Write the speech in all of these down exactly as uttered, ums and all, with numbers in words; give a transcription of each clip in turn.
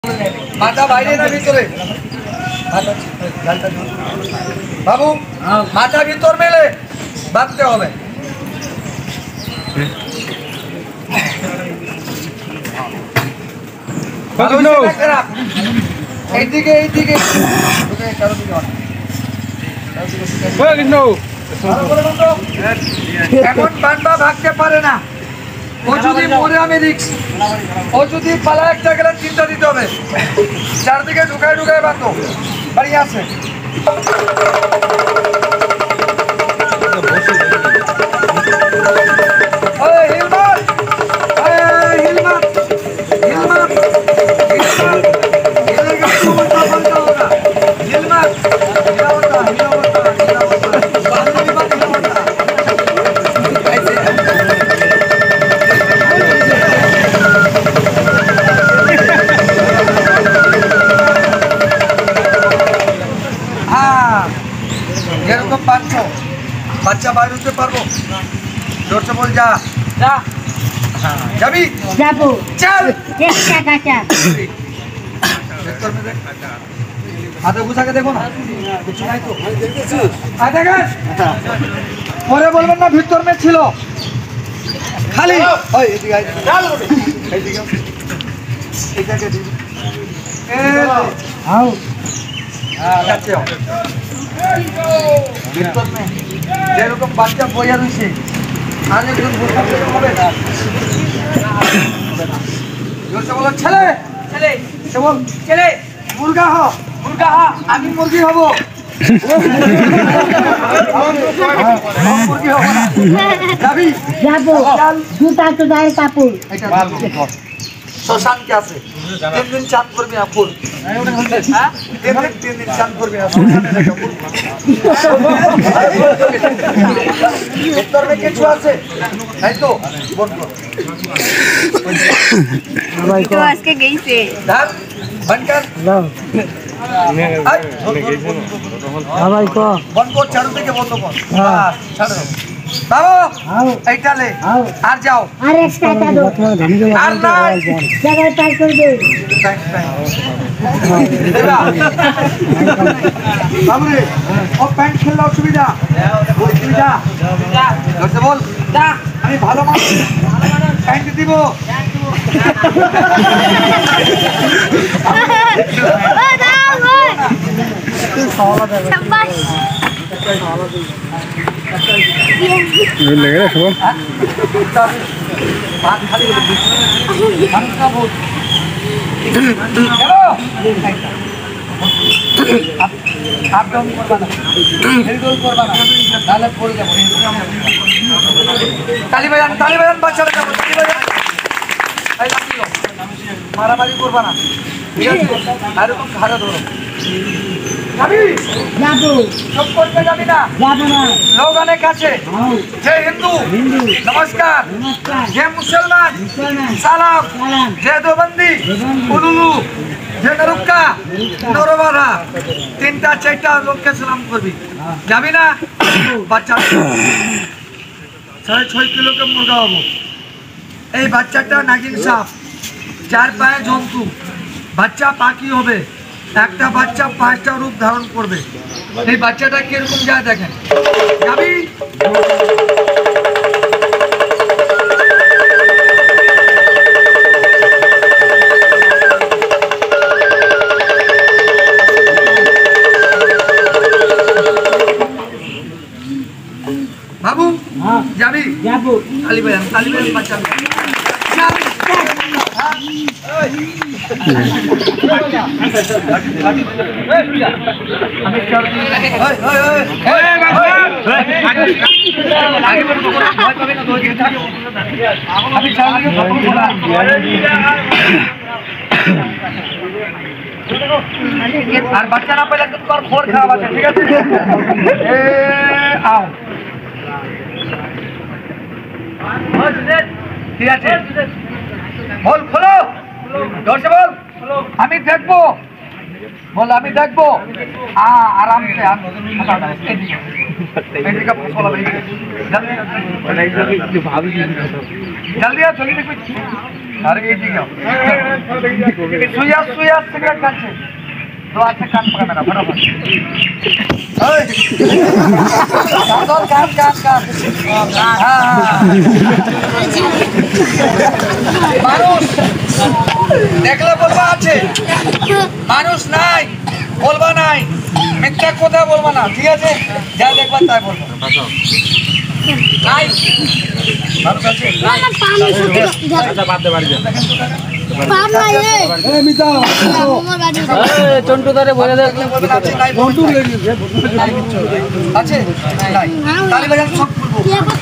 মাথা বাইরে না ভিতরে? বাবু মাথা ভিতর মেলে বাঁধতে হবে। এইদিকে এইদিকে এখন বানবা ভাগতে পারে না। ও যদি মরে আমি রিক্স, ও যদি পালা একটা গেলে চিন্তা দিতে হবে। চারদিকে ঢুকায় ঢুকায় বাঁধো। বাড়ি আছে এরকম বাচ্চ বাচ্চা বাইরে উঠতে পারবো? জোরছে বল যা যা। হ্যাঁ যাবি? যাবো। চল একটা কাটা হাতে গুছাকে দেখো না, কিছু নাই তো। আয় দেখেন, পরে বলবেন না ভিতর মে ছিল খালি। ওই এদিকে আয়, এইদিকে এটাকে দিবি। এ আও কাছে আও। ভিতর মে যেরকম বাচ্চা বইয়া রয়েছে আর একজন বোঝা হবে না। জোরছে বলো ছেলে ছেলে, সে বল ছেলে। মুরগা হ মুরগা হ, আমি মুরগি হব। মুরগি হব না। যাবি? যাবো। জুতা তো গায়ের কাপড়। শ্মশানকে আছে তিন দিন চান করবি না ফুল। হ্যাঁ তিন দিন তিন দিন চান করবি না। ভিতর মে কিছু আছে তাই তো বল কর। তো আজকে গেইছে ধান বনকর সবাই কো বন কর, চারু থেকে বন্ধ কর। বাস ছাড়ো বাবু, এইটা লে আর যাও। আর একটা দাও আর নাই জায়গায় পার করবে। বাবু রে ও প্যান্ট খেললে অসুবিধা অসুবিধা ধরতে বল যা। আমি ভালো মানুষ, প্যান্ট দিব। আপডাউন করবা না, হেলডোল করবা না, তাহলে পড়ে যাবো। তালি বাজান তালি বাজান বাচ্চারা যাবো। তালি বাজান, মারামারি করবা না, ঠিক আছে? এরকম ঘাড়ে ধরো। যাবি? যাবো। চুপ করতে যাবি না। যাবো না। লোক অনেক আছে। যে হিন্দু নমস্কার, যে মুসলমান সালাম, যে দেবন্দি উলুলু, যে নরুক্কা নরবাধা, তিনটা চারটা লোককে সালাম করবি। যাবি না? বাচ্চা সাড়ে ছয় কিলোকে মুরগা হবো। এই বাচ্চাটা নাগিন সাপ, চার পায়ে জন্তু, বাচ্চা পাখি হবে। একটা বাচ্চা পাঁচটা রূপ ধারণ করবে। এই বাচ্চাটা কিরকম যায় দেখেন। যাবি? বাবু যাবি? যাবো। তালি বাজান তালি বাজান বাচ্চা যাবি? আর বাচ্চা না পেলে একদম তোর খোর খারাপ আছে, ঠিক আছে? আও ঠিক আছে, বল খোলো, জোরসে বল। আমি দেখবো, বল আমি দেখবো। আরাম সে জলদি জলদি দেখবি। अरे ये ठीक है सुइया सुइया सिगरेट खाচ্ছে तो আছে কান পাকা না ফটাফট ওই কান কান কান হ্যাঁ মানুষ দেখলে বলবা আছে মানুষ নাই বলবা নাই মিথ্যা কথা বলবা না ঠিক আছে যা দেখবা তাই বলবা নাই মানুষ আছে না না পানি শুধু বাদ দে বাড়ি যা পার নাই এ মিতা এ চন্টু ধরে বলে দে চন্টু লেগে আছে নাই তালি বাজান সব করব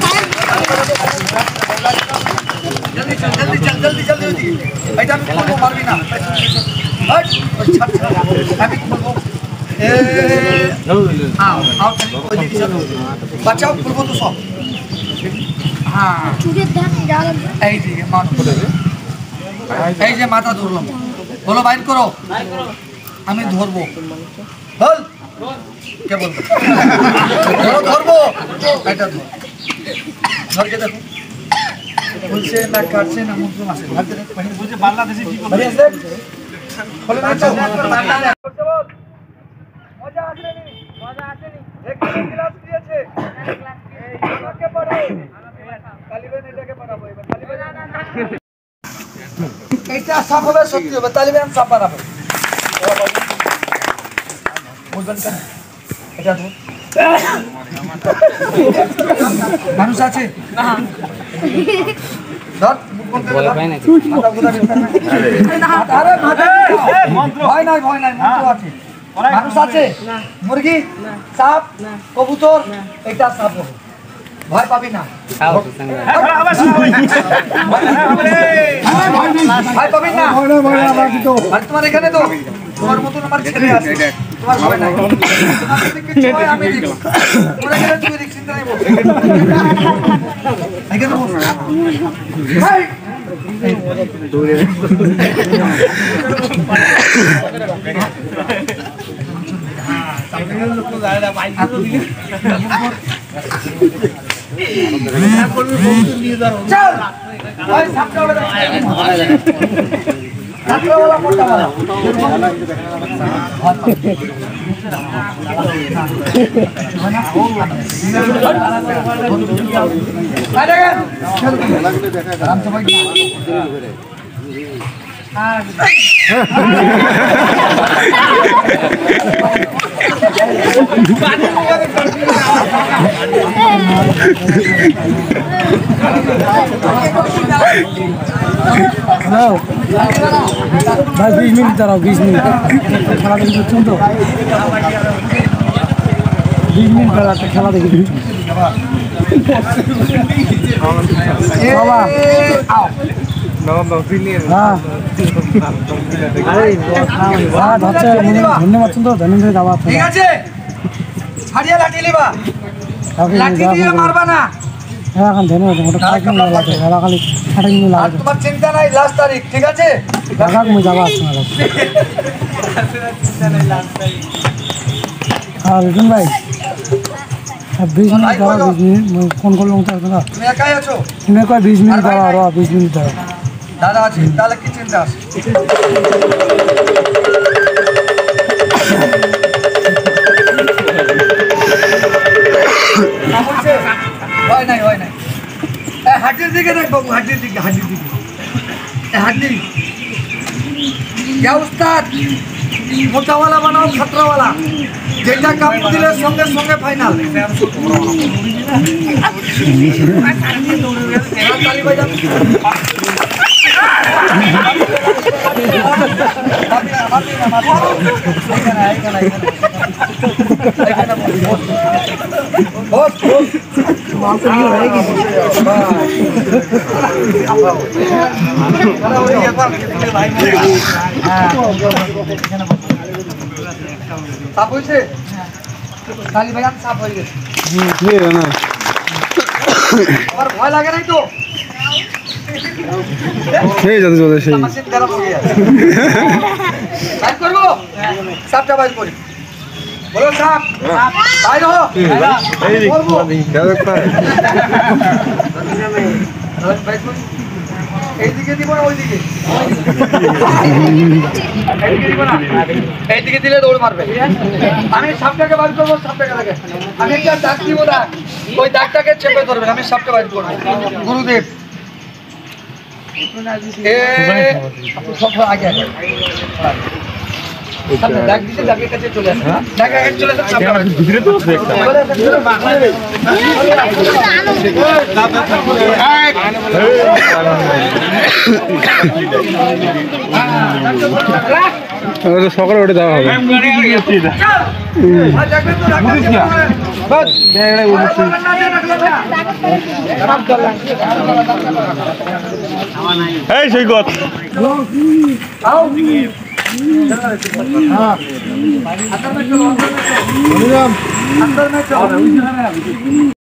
জলদি চল জলদি চল জলদি জলদি এটা আমি করব পারবি না হট আমি করব এ আও আও ওই দিকে চলো বাঁচাও করব তো সব হ্যাঁ চুড়ে দেখ যাও এই দিকে মানুষ এই যে মাথা ধরলাম বলো বাইর করো আমি ধরবো বল কে বলবো ধরো ধরবো এটা ধর ধরকে দেখো বলছে না কাটছে না মুখ মাসে ধরতে পারি বলছে বাংলাদেশে কি বলে বলে না তো বাংলাদেশ করতে বল মজা আসেনি মজা আসেনি এক ক্লাস দিয়েছে এই আমাকে পড়াও তালিবান এটাকে পড়াবো এবার তালিবান না না এটা সাফ হবে সত্যি হবে তালিবান সাফ বানাবে বুঝলেন কেন এটা তো মানুষ আছে না ধর বলে ভাই নাকি মাথা গুলা আরে মাথা ভয় নাই ভয় নাই মন্ত্র আছে মানুষ আছে মুরগি সাপ কবুতর এটা সাপ হবে ভয় পাবি না ভয় পাবি না আর তোমার এখানে তো তোমার মতন আমার ছেলে আছে তোমার ভয় নাই কিছু হয় আমি দিব তোরা গেলে তুই রিস্ক চিন্তা নাই বল এখানে বল ভাই দূরে তাহলে লোক গাড়িটা বাইক দিলে चल भाई सामने वाला सामने वाला मोटा वाला आराम से बैठ भाई बीस मिनट दाঁড়াও बीस मिनट খেলা দেখি বুঝছেন তো बीस मिनट দাঁড়াতে খেলা দেখি বাবা আও নাও নাও ফিনিয়ে হ্যাঁ আরে বাবা ধরছে ধন্যবাদ তো ধন্যবাদ দাও ঠিক আছে ছাড়িয়া লাঠি লিবা লাঠি দিয়ে মারবা না হ্যাঁ এখন ধন্যবাদ মোটা কাজ নিয়ে লাগে খেলা খালি ছাড়া নিয়ে আর লাগে তোমার চিন্তা নাই লাস্ট তারিখ ঠিক আছে টাকা মই যাবা আপনারা চিন্তা নাই লাস্ট তারিখ আর রিজন ভাই बीस मिनट দাও बीस मिनट মই ফোন করলাম তো দাদা তুমি একাই আছো তুমি কই बीस মিনিট দাও আর बीस মিনিট দাও দাদা আছে তাহলে কি চিন্তা আছে হয় নাই হয় নাই হাটির দিকে দেখ বাবু হাটির দিকে হাটির দিকে হাটি क्या उस्ताद मोटावाला बनाओ खतरावाला যেটা কাম দিলে সঙ্গে সঙ্গে ফাইনাল তালি বাজান সাপ হয়েছে তালি বাজান সাপ হয়ে গেছে আমার ভয় লাগে নাই তো সেই যাতে চলে সেই মেশিন খারাপ হয়ে গেছে বাইর করবো সাপটা বাইর করি বলো সাপ বাইর হো করবো क्या लगता है বাইর করি এইদিকে দিব না ওইদিকে? এইদিকে দিব না? এইদিকে দিলে দৌড় মারবে। আমি সাপটাকে বার করবো, সাপটাকে দেখে আমি একটা দাগ দিব, দাগ ওই দাগটাকে চেপে ধরবেন, আমি সাপটা বার করবো। গুরুদেব এ সব আগে আগে দাগ দিতে দাগের কাছে চলে আসে, দাগের কাছে চলে আসে সাপটা বার সকালে ওটা দেওয়া হবে। এই সেই গত अंदर में चलो अंदर में चलो